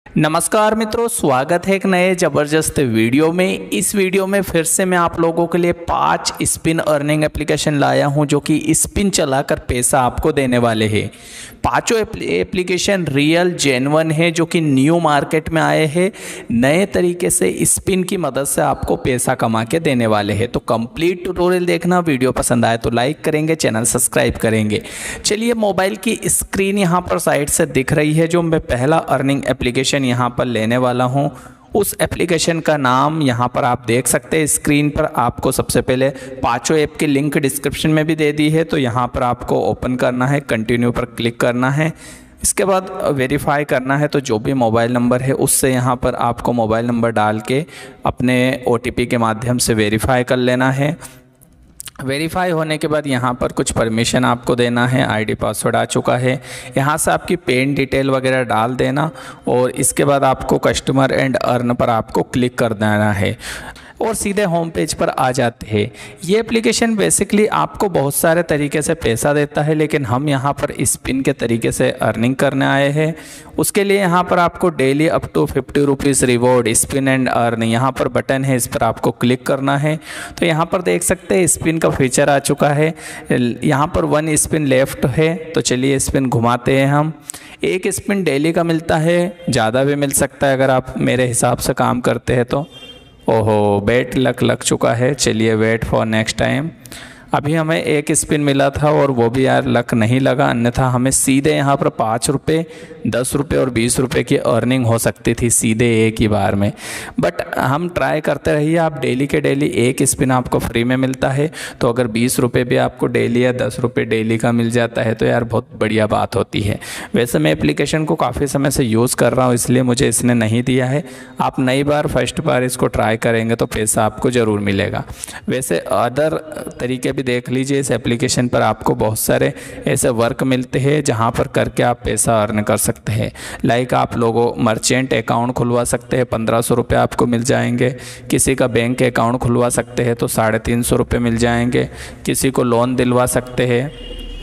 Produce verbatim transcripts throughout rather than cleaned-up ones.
नमस्कार मित्रों, स्वागत है एक नए ज़बरदस्त वीडियो में। इस वीडियो में फिर से मैं आप लोगों के लिए पांच स्पिन अर्निंग एप्लीकेशन लाया हूं जो कि स्पिन चलाकर पैसा आपको देने वाले हैं। पांचों एप्लीकेशन रियल जेन्युइन है जो कि न्यू मार्केट में आए हैं। नए तरीके से स्पिन की मदद से आपको पैसा कमा के देने वाले हैं। तो कंप्लीट ट्यूटोरियल देखना। वीडियो पसंद आए तो लाइक करेंगे, चैनल सब्सक्राइब करेंगे। चलिए, मोबाइल की स्क्रीन यहाँ पर साइड से दिख रही है। जो मैं पहला अर्निंग एप्लीकेशन यहाँ पर लेने वाला हूँ, उस एप्लीकेशन का नाम यहाँ पर आप देख सकते हैं स्क्रीन पर। आपको सबसे पहले पांचों ऐप की लिंक डिस्क्रिप्शन में भी दे दी है, तो यहाँ पर आपको ओपन करना है, कंटिन्यू पर क्लिक करना है। इसके बाद वेरीफाई करना है, तो जो भी मोबाइल नंबर है उससे यहाँ पर आपको मोबाइल नंबर डाल के अपने ओ टी पी के माध्यम से वेरीफाई कर लेना है। वेरीफाई होने के बाद यहाँ पर कुछ परमिशन आपको देना है। आईडी पासवर्ड आ चुका है, यहाँ से आपकी पेन डिटेल वगैरह डाल देना और इसके बाद आपको कस्टमर एंड अर्न पर आपको क्लिक कर देना है और सीधे होम पेज पर आ जाते हैं। ये एप्लीकेशन बेसिकली आपको बहुत सारे तरीके से पैसा देता है, लेकिन हम यहाँ पर स्पिन के तरीके से अर्निंग करने आए हैं। उसके लिए यहाँ पर आपको daily up to fifty rupees reward spin and earn, यहाँ पर बटन है, इस पर आपको क्लिक करना है। तो यहाँ पर देख सकते हैं स्पिन का फीचर आ चुका है। यहाँ पर वन स्पिन लेफ्ट है, तो चलिए स्पिन घुमाते हैं हम। एक स्पिन डेली का मिलता है, ज़्यादा भी मिल सकता है अगर आप मेरे हिसाब से काम करते हैं तो। ओहो, बेट लक लग चुका है। चलिए वेट फॉर नेक्स्ट टाइम। अभी हमें एक स्पिन मिला था और वो भी यार लक नहीं लगा, अन्यथा हमें सीधे यहाँ पर पाँच रुपये, दस रुपये और बीस रुपये की अर्निंग हो सकती थी सीधे एक ही बार में। बट हम ट्राई करते रहिए। आप डेली के डेली एक स्पिन आपको फ्री में मिलता है, तो अगर बीस रुपये भी आपको डेली या दस रुपये डेली का मिल जाता है तो यार बहुत बढ़िया बात होती है। वैसे मैं एप्लीकेशन को काफ़ी समय से यूज़ कर रहा हूँ, इसलिए मुझे इसने नहीं दिया है। आप नई बार फर्स्ट बार इसको ट्राई करेंगे तो पैसा आपको ज़रूर मिलेगा। वैसे अदर तरीके देख लीजिए, इस एप्लीकेशन पर आपको बहुत सारे ऐसे वर्क मिलते हैं जहां पर करके आप पैसा अर्न कर सकते हैं। लाइक आप लोगों मर्चेंट अकाउंट खुलवा सकते हैं, पंद्रह सौ रुपये आपको मिल जाएंगे। किसी का बैंक अकाउंट खुलवा सकते हैं तो साढ़े तीन सौ रुपये मिल जाएंगे। किसी को लोन दिलवा सकते हैं,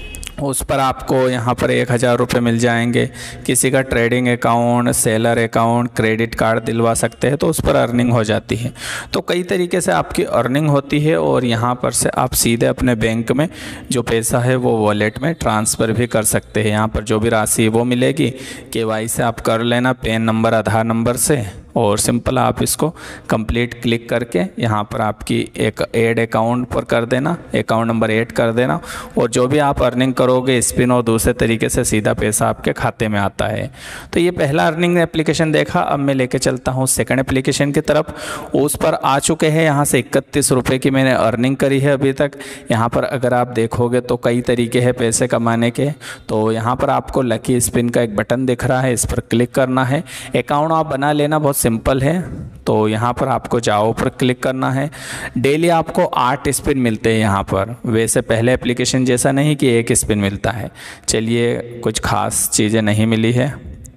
उस पर आपको यहाँ पर एक हज़ार रुपये मिल जाएंगे। किसी का trading account, seller account, credit card दिलवा सकते हैं तो उस पर अर्निंग हो जाती है। तो कई तरीके से आपकी अर्निंग होती है और यहाँ पर से आप सीधे अपने बैंक में जो पैसा है वो वॉलेट में ट्रांसफ़र भी कर सकते हैं। यहाँ पर जो भी राशि है वो मिलेगी। के वाई सी आप कर लेना पैन नंबर, आधार नंबर से, और सिंपल आप इसको कंप्लीट क्लिक करके यहाँ पर आपकी एक ऐड अकाउंट पर कर देना, अकाउंट नंबर ऐड कर देना और जो भी आप अर्निंग करोगे स्पिन और दूसरे तरीके से सीधा पैसा आपके खाते में आता है। तो ये पहला अर्निंग एप्लीकेशन देखा। अब मैं लेके चलता हूँ सेकंड एप्लीकेशन की तरफ। उस पर आ चुके हैं। यहाँ से इकतीस रुपये की मैंने अर्निंग करी है अभी तक। यहाँ पर अगर आप देखोगे तो कई तरीके हैं पैसे कमाने के। तो यहाँ पर आपको लकी स्पिन का एक बटन दिख रहा है, इस पर क्लिक करना है। अकाउंट आप बना लेना, बहुत सिंपल है। तो यहाँ पर आपको जाओ पर क्लिक करना है। डेली आपको आठ स्पिन मिलते हैं यहाँ पर। वैसे पहले एप्लीकेशन जैसा नहीं कि एक स्पिन मिलता है। चलिए, कुछ खास चीज़ें नहीं मिली है।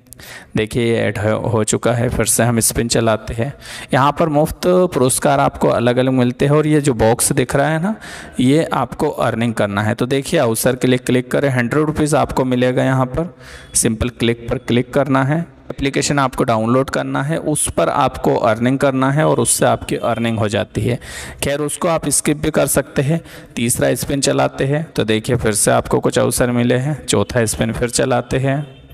देखिए ये ऐड हो चुका है। फिर से हम स्पिन चलाते हैं। यहाँ पर मुफ्त पुरस्कार आपको अलग अलग मिलते हैं और ये जो बॉक्स दिख रहा है ना, ये आपको अर्निंग करना है। तो देखिए अवसर के लिए क्लिक करें, हंड्रेड रुपीज़ आपको मिलेगा। यहाँ पर सिंपल क्लिक पर क्लिक करना है। एप्लीकेशन आपको डाउनलोड करना है, उस पर आपको अर्निंग करना है और उससे आपकी अर्निंग हो जाती है। खैर उसको आप स्किप भी कर सकते हैं। तीसरा स्पिन चलाते हैं तो देखिए फिर से आपको कुछ अवसर मिले हैं। चौथा स्पिन फिर चलाते हैं।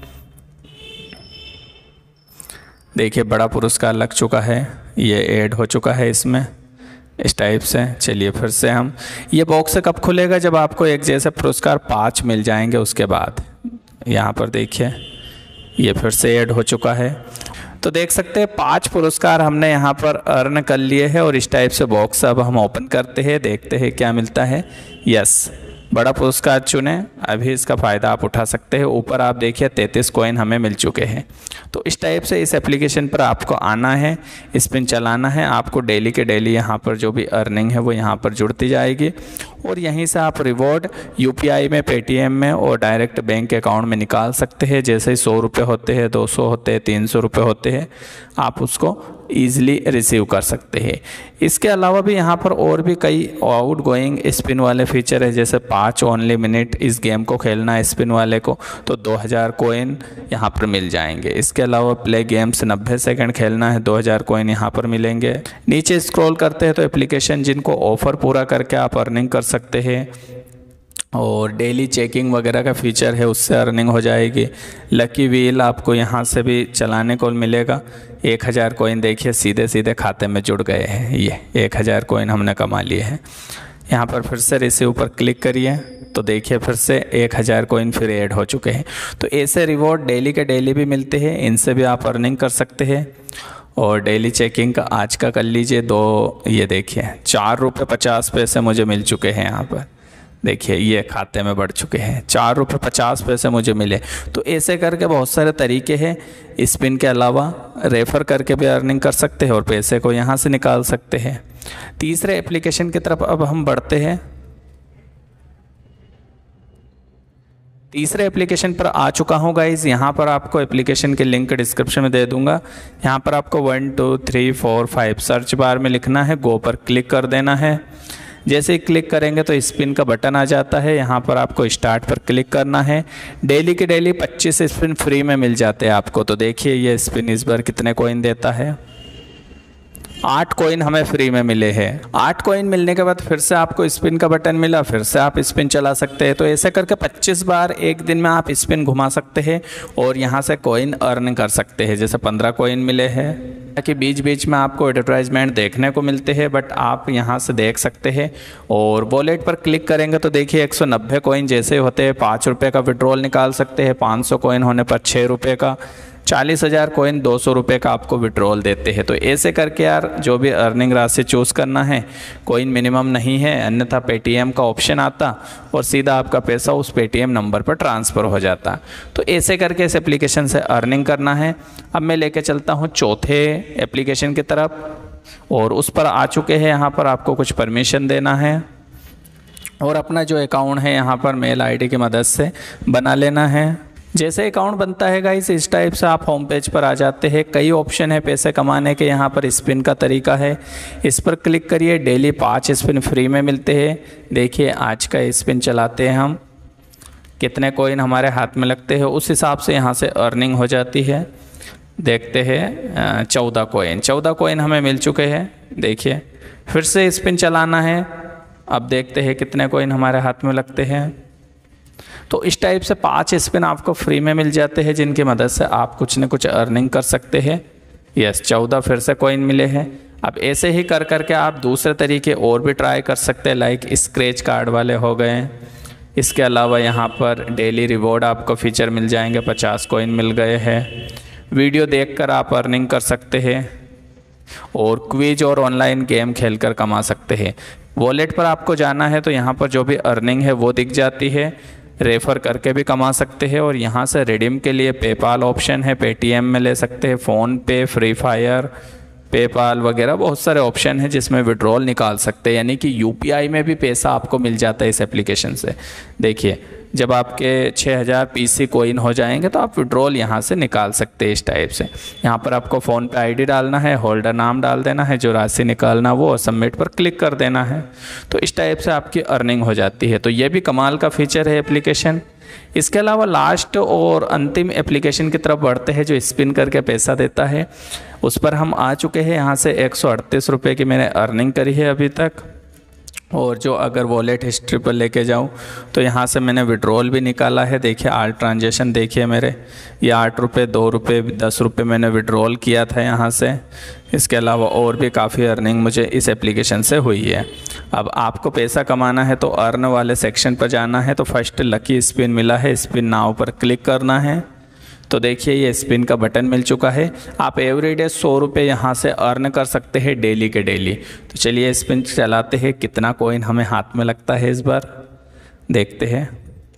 देखिए बड़ा पुरस्कार लग चुका है, ये ऐड हो चुका है इसमें इस टाइप से। चलिए फिर से हम, ये बॉक्स कब खुलेगा? जब आपको एक जैसे पुरस्कार पाँच मिल जाएंगे उसके बाद। यहाँ पर देखिए ये फिर से ऐड हो चुका है। तो देख सकते हैं पांच पुरस्कार हमने यहाँ पर अर्न कर लिए हैं और इस टाइप से बॉक्स अब हम ओपन करते हैं, देखते हैं क्या मिलता है। यस, बड़ा पुरस्कार चुने, अभी इसका फ़ायदा आप उठा सकते हैं। ऊपर आप देखिए तैंतीस कॉइन हमें मिल चुके हैं। तो इस टाइप से इस एप्लीकेशन पर आपको आना है, स्पिन चलाना है। आपको डेली के डेली यहाँ पर जो भी अर्निंग है वो यहाँ पर जुड़ती जाएगी और यहीं से आप रिवॉर्ड यूपीआई में, पेटीएम में और डायरेक्ट बैंक अकाउंट में निकाल सकते हैं। जैसे ही सौ रुपये होते हैं, दो सौ होते हैं, तीन सौ रुपये होते हैं, आप उसको ईजिली रिसीव कर सकते हैं। इसके अलावा भी यहाँ पर और भी कई आउट गोइंग स्पिन वाले फीचर है। जैसे पाँच ओनली मिनट इस गेम को खेलना है स्पिन वाले को तो दो हज़ार कोइन यहाँ पर मिल जाएंगे। इसके अलावा प्ले गेम्स नब्बे सेकंड खेलना है, दो हज़ार कोइन यहाँ पर मिलेंगे। नीचे स्क्रॉल करते हैं तो एप्लीकेशन जिनको ऑफ़र पूरा करके आप अर्निंग कर सकते हैं और डेली चेकिंग वगैरह का फीचर है, उससे अर्निंग हो जाएगी। लकी व्हील आपको यहाँ से भी चलाने को मिलेगा। एक हज़ार कोइन देखिए सीधे सीधे खाते में जुड़ गए हैं। ये एक हज़ार कोइन हमने कमा लिए हैं। यहाँ पर फिर से रिसीव पर क्लिक करिए तो देखिए फिर से एक हज़ार कोइन फिर ऐड हो चुके हैं। तो ऐसे रिवॉर्ड डेली के डेली भी मिलते हैं, इनसे भी आप अर्निंग कर सकते हैं। और डेली चेकिंग का आज का कर लीजिए दो, ये देखिए चार रुपये पचास पैसे मुझे मिल चुके हैं। यहाँ पर देखिए ये खाते में बढ़ चुके हैं, चार रुपये पचास पैसे मुझे मिले। तो ऐसे करके बहुत सारे तरीके हैं। स्पिन के अलावा रेफ़र करके भी अर्निंग कर सकते हैं और पैसे को यहाँ से निकाल सकते हैं। तीसरे एप्लीकेशन की तरफ अब हम बढ़ते हैं। तीसरे एप्लीकेशन पर आ चुका हूँ गाइज़। यहाँ पर आपको एप्लीकेशन के लिंक डिस्क्रिप्शन में दे दूँगा। यहाँ पर आपको one two three four five search bar में लिखना है, गो पर क्लिक कर देना है। जैसे ही क्लिक करेंगे तो स्पिन का बटन आ जाता है। यहाँ पर आपको स्टार्ट पर क्लिक करना है। डेली के डेली पच्चीस स्पिन फ्री में मिल जाते हैं आपको। तो देखिए ये स्पिन इस बार कितने कॉइन देता है, आठ कॉइन हमें फ्री में मिले हैं। आठ कॉइन मिलने के बाद फिर से आपको स्पिन का बटन मिला, फिर से आप स्पिन चला सकते हैं। तो ऐसे करके पच्चीस बार एक दिन में आप स्पिन घुमा सकते हैं और यहाँ से कॉइन अर्न कर सकते हैं। जैसे पंद्रह कॉइन मिले हैं, ताकि बीच बीच में आपको एडवर्टाइजमेंट देखने को मिलते हैं, बट आप यहाँ से देख सकते हैं। और वॉलेट पर क्लिक करेंगे तो देखिए एक सौ नब्बे कॉइन जैसे होते हैं, पाँच रुपये का विड्रॉल निकाल सकते हैं। पाँच सौ कॉइन होने पर छः रुपये का, चालीस हज़ार कोइन दो सौ रुपये का आपको विड्रॉल देते हैं। तो ऐसे करके यार जो भी अर्निंग राशि चूज़ करना है, कोइन मिनिमम नहीं है, अन्यथा पेटीएम का ऑप्शन आता और सीधा आपका पैसा उस पेटीएम नंबर पर ट्रांसफ़र हो जाता। तो ऐसे करके इस एप्लीकेशन से अर्निंग करना है। अब मैं लेके चलता हूँ चौथे एप्लीकेशन की तरफ और उस पर आ चुके हैं। यहाँ पर आपको कुछ परमिशन देना है और अपना जो अकाउंट है यहाँ पर मेल आई डी की मदद से बना लेना है। जैसे अकाउंट बनता है गाइस इस टाइप से आप होम पेज पर आ जाते हैं। कई ऑप्शन है पैसे कमाने के। यहाँ पर स्पिन का तरीका है, इस पर क्लिक करिए। डेली पाँच स्पिन फ्री में मिलते हैं। देखिए आज का स्पिन चलाते हैं हम, कितने कॉइन हमारे हाथ में लगते हैं उस हिसाब से यहाँ से अर्निंग हो जाती है। देखते हैं चौदह कॉइन चौदह कॉइन हमें मिल चुके हैं। देखिए फिर से स्पिन चलाना है। अब देखते हैं कितने कॉइन हमारे हाथ में लगते हैं। तो इस टाइप से पांच स्पिन आपको फ्री में मिल जाते हैं, जिनकी मदद से आप कुछ न कुछ अर्निंग कर सकते हैं। यस चौदह फिर से कॉइन मिले हैं। अब ऐसे ही कर करके आप दूसरे तरीके और भी ट्राई कर सकते हैं, लाइक स्क्रैच कार्ड वाले हो गए। इसके अलावा यहाँ पर डेली रिवॉर्ड आपको फीचर मिल जाएंगे, पचास कॉइन मिल गए हैं। वीडियो देखकर आप अर्निंग कर सकते हैं और क्विज और ऑनलाइन गेम खेलकर कमा सकते हैं। वॉलेट पर आपको जाना है तो यहाँ पर जो भी अर्निंग है वो दिख जाती है। रेफ़र करके भी कमा सकते हैं और यहाँ से रिडीम के लिए पेपाल ऑप्शन है, पेटीएम में ले सकते हैं, फ़ोन पे, फ्री फायर, पेपाल वगैरह बहुत सारे ऑप्शन हैं जिसमें विड्रॉल निकाल सकते हैं। यानी कि यूपीआई में भी पैसा आपको मिल जाता है इस एप्लीकेशन से। देखिए जब आपके छः हज़ार पीसी कोइन हो जाएंगे तो आप विड्रॉल यहाँ से निकाल सकते हैं इस टाइप से। यहाँ पर आपको फ़ोन पे आईडी डालना है, होल्डर नाम डाल देना है, जो राशि निकालना वो और सबमिट पर क्लिक कर देना है। तो इस टाइप से आपकी अर्निंग हो जाती है। तो ये भी कमाल का फीचर है एप्लीकेशन। इसके अलावा लास्ट और अंतिम एप्लीकेशन की तरफ बढ़ते हैं जो स्पिन करके पैसा देता है। उस पर हम आ चुके हैं। यहाँ से एक सौ अड़तीस रुपये की मैंने अर्निंग करी है अभी तक। और जो अगर वॉलेट हिस्ट्री पर लेके जाऊँ तो यहाँ से मैंने विड्रॉल भी निकाला है। देखिए आल ट्रांजेक्शन देखिए मेरे, ये आठ रुपये, दो रुपये, दस रुपये मैंने विड्रॉल किया था यहाँ से। इसके अलावा और भी काफ़ी अर्निंग मुझे इस एप्लीकेशन से हुई है। अब आपको पैसा कमाना है तो अर्न वाले सेक्शन पर जाना है। तो फर्स्ट लकी स्पिन मिला है, स्पिन नाउ पर क्लिक करना है। तो देखिए ये स्पिन का बटन मिल चुका है। आप एवरीडे सौ रुपये यहाँ से अर्न कर सकते हैं डेली के डेली। तो चलिए स्पिन चलाते हैं, कितना कॉइन हमें हाथ में लगता है इस बार देखते हैं।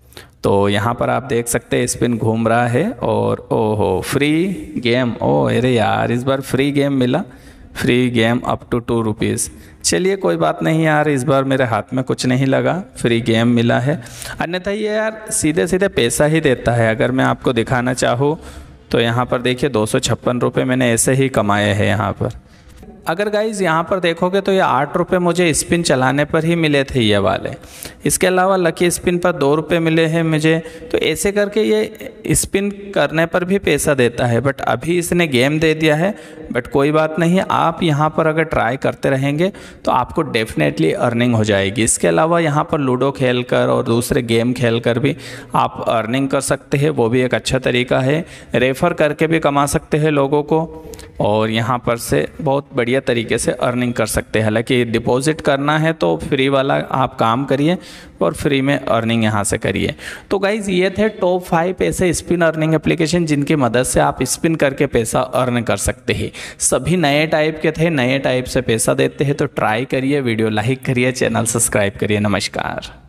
तो यहाँ पर आप देख सकते हैं स्पिन घूम रहा है और ओहो फ्री गेम, ओ अरे यार इस बार फ्री गेम मिला। Free game up to two rupees. चलिए कोई बात नहीं यार, इस बार मेरे हाथ में कुछ नहीं लगा, फ्री गेम मिला है। अन्यथा ये यार सीधे सीधे पैसा ही देता है। अगर मैं आपको दिखाना चाहूँ तो यहाँ पर देखिए दो सौ छप्पन रुपये मैंने ऐसे ही कमाए हैं यहाँ पर। अगर गाइज़ यहाँ पर देखोगे तो ये आठ रुपये मुझे स्पिन चलाने पर ही मिले थे ये वाले। इसके अलावा लकी स्पिन पर दो रुपये मिले हैं मुझे। तो ऐसे करके ये स्पिन करने पर भी पैसा देता है, बट अभी इसने गेम दे दिया है। बट कोई बात नहीं, आप यहाँ पर अगर ट्राई करते रहेंगे तो आपको डेफिनेटली अर्निंग हो जाएगी। इसके अलावा यहाँ पर लूडो खेल कर और दूसरे गेम खेल कर भी आप अर्निंग कर सकते हैं, वो भी एक अच्छा तरीका है। रेफ़र करके भी कमा सकते हैं लोगों को, और यहाँ पर से बहुत बढ़िया तरीके से अर्निंग कर सकते हैं। हालांकि डिपॉजिट करना है तो फ्री वाला आप काम करिए और फ्री में अर्निंग यहाँ से करिए। तो गाइज़ ये थे टॉप फाइव ऐसे स्पिन अर्निंग एप्लीकेशन जिनकी मदद से आप स्पिन करके पैसा अर्न कर सकते हैं। सभी नए टाइप के थे, नए टाइप से पैसा देते हैं। तो ट्राई करिए, वीडियो लाइक करिए, चैनल सब्सक्राइब करिए। नमस्कार।